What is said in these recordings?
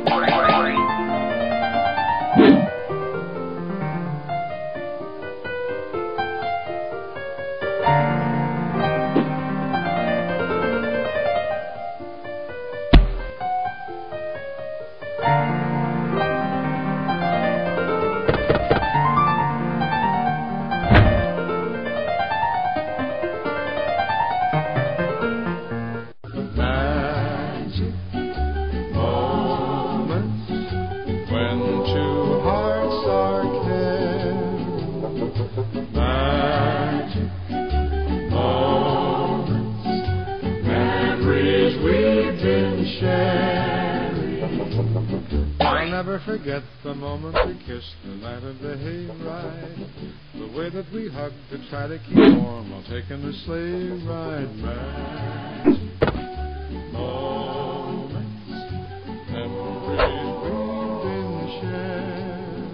I'll never forget the moment we kissed the night of the hayride, the way that we hugged to try to keep warm while taking the sleigh ride. Magic moments, memories we've been shared.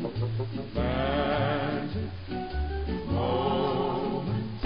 Magic moments.